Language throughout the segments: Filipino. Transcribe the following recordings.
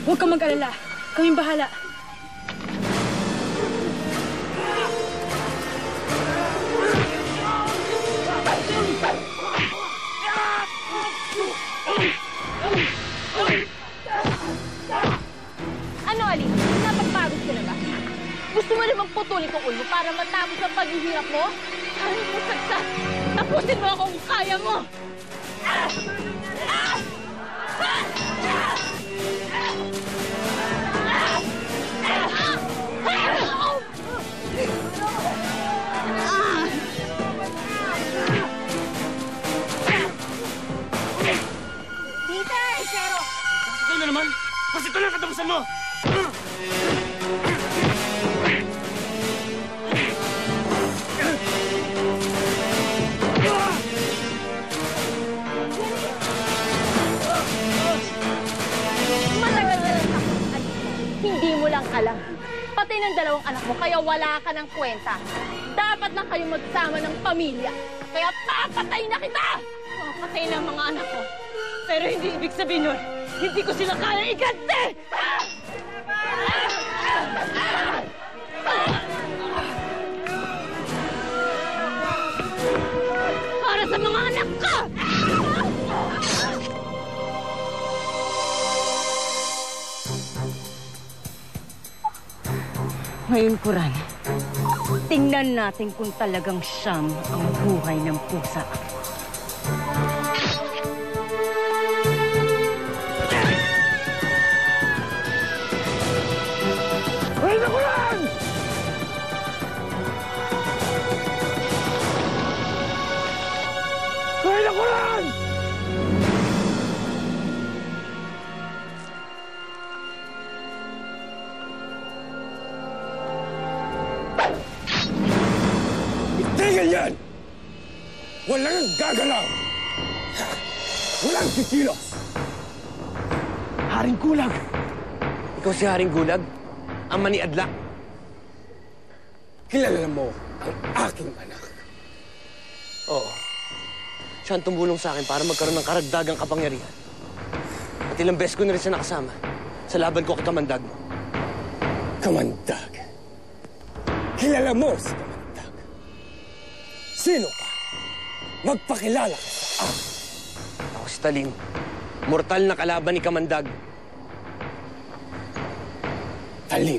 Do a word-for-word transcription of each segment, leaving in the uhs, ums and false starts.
Huwag kang mag-alala. Kaming bahala. Ano, Ali? Napagpagod ka na ba? Gusto mo namang putulin kong ulo para matapos ang paghihirap mo? Ano mo, saksa? Tapusin mo ako kung kaya mo! Ah! Ah! Ah! Peter! Zero! Ito na naman! Kasi ito lang katapusan mo! Matagal na lang ako. Hindi mo lang alam. Pati ng dalawang anak mo, kaya wala ka ng kwenta. Dapat lang kayo magsama ng pamilya. Kaya papatay na kita! Papatay na ang mga anak ko. Pero hindi ibig sabihin nun, hindi ko sila kaya iganti! Para sa mga anak ko! Ngayon, Kuran, tingnan natin kung talagang siyam ang buhay ng pusa. Hoy na Kuran! Hoy na Kuran! Tigil yan! Walang gagalaw! Walang kikilos! Haring Gulag! Ikaw si Haring Gulag? Ang maniadla? Kilala mo ang aking anak. Oo. Siya ang tumulong sa akin para magkaroon ng karagdagang kapangyarihan. At ilang beses ko na rin siya nakasama sa laban ko kay Kamandag mo. Kamandag? Kilala mo si Kamandag? Sino ka? Magpakilala ka sa akin. Ako si Talim. Mortal na kalaban ni Kamandag. Talim.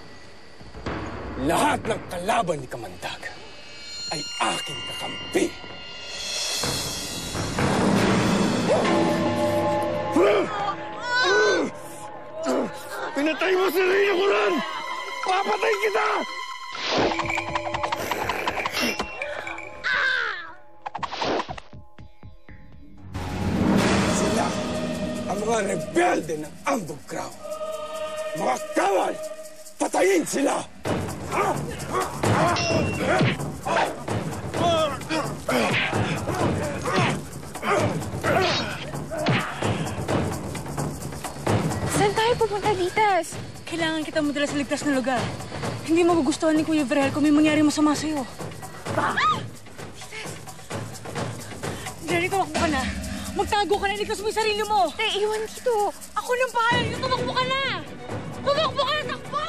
Lahat ng kalaban ni Kamandag ay aking kakampi. Pinatay mo si Reyna Kuran! Papatay kita! Sila ang mga rebelde ng Ambog Crown. Mga kawal! Patayin sila! Saan tayo pupunta, Vitas? Kailangan kita madala sa ligtas na lugar. Hindi magugustuhan ni Kuya Verhel kung may mangyari masama sa'yo. Ah! Vitas! Jerry, tumakbo ka na. Magtago ka na, iligtas mo yung sarili mo. Te, iwan dito. Ako nang bahala dito, tumakbo ka na! Tumakbo ka na, takbo!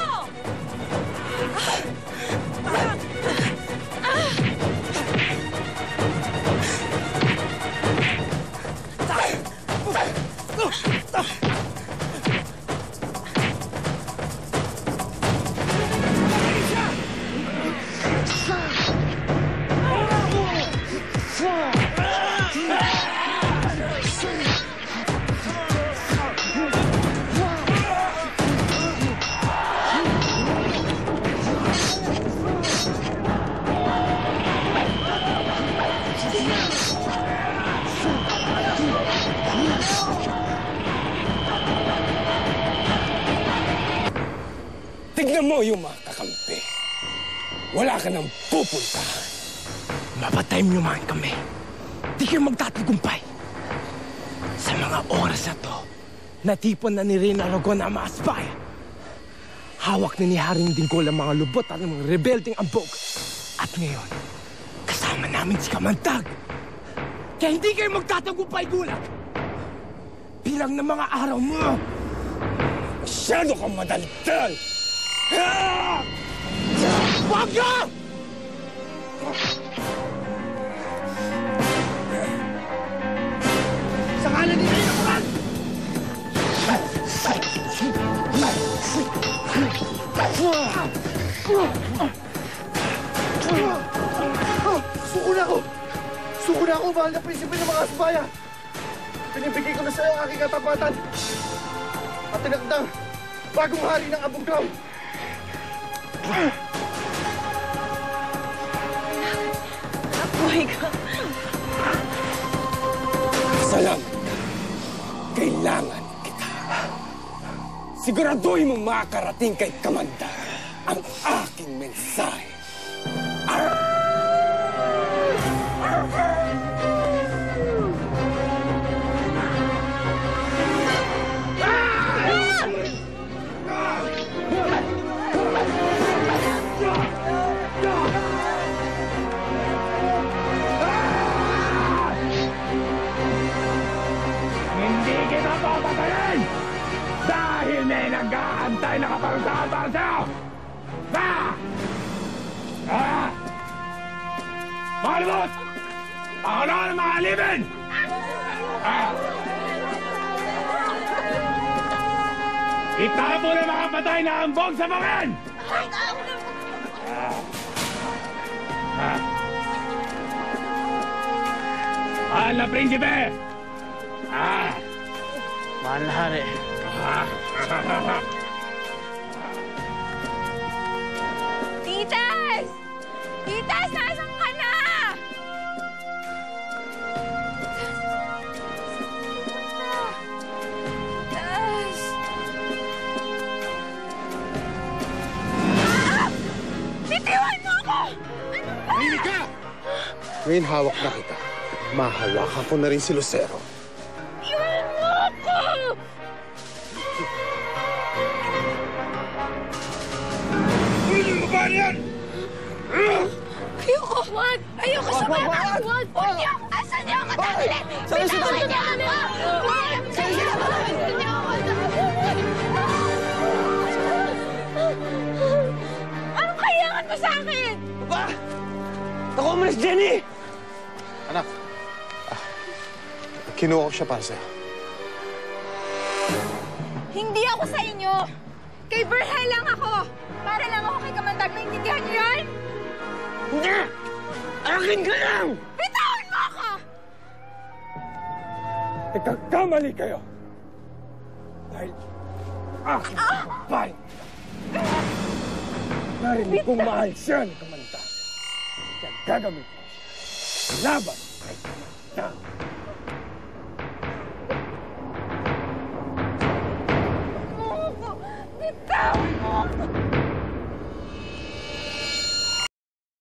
Tignan mo yung mga kakampi. Wala ka nang pupuntahan. Mapatay mo naman kami. Di kayo magtatagumpay. Sa mga oras na to, natipon na ni Reyna Aragon ang mga asbaya. Hawak na ni Haring Dingkol ang mga lubot at mga rebelding ambog. At ngayon, kasama namin si Kamandag. Kaya hindi kayo magtatagumpay, Gulag. Bilang ng mga araw mo. Masyado kang madaldal! Ah! Wag ka! Sa kanan ni kayo naman! Suko na ako! Suko na ako, mahal na prinsipe ng mga asbaya! Pinibigay ko na sa'yo ang aking katapatan at tinakdang bagong hari ng Abugraw! Buhay ka. Salamat ka. Kailangan kita. Siguraduhin mo makakarating kay Kamanda ang aking mensahe. Hindi kita papatayin! Dahil may nag-aantay na kaparusahan para sa'yo! Ah! Ah! Mga libot! Ako na ng mga alipin! Ah! Itapo na mga patay na ambog sa bangin! Ah! Ah! Mahal na prinsipe! Ah! Mahal na hari. Ah! Titas! Titas, nasan ka na? Titas! Ah! Bitiwan mo ako! Mahinig ka! Ngayon hawak na kita. Mahawakan ko na rin si Lucero. Iwan mo ako! Ano mo ba yan? Ayoko! Wag! Ayoko sa bata! Wag! Wag niyo! Asan niyo ako? Dali! Saan sila Bitawan niyo ako! Wag! Saan sila ba? Asan niyo ako? Anong kailangan mo sa akin? Ba? Ako umalis, Jenny! Anak, ah, kinuha ko siya para sa'yo. Hindi ako sa inyo! Kay Verhel lang ako! Para lang ako kay Kamandag. Naintindihan niyo yan? Hindi! Akin ka lang! Bitawan mo ako! Nagkakamali kayo. Dahil aking kapal. Narinig kong mahal siya ni Kamanda. Kaya gagamitin ko siya laban kay Kamanda.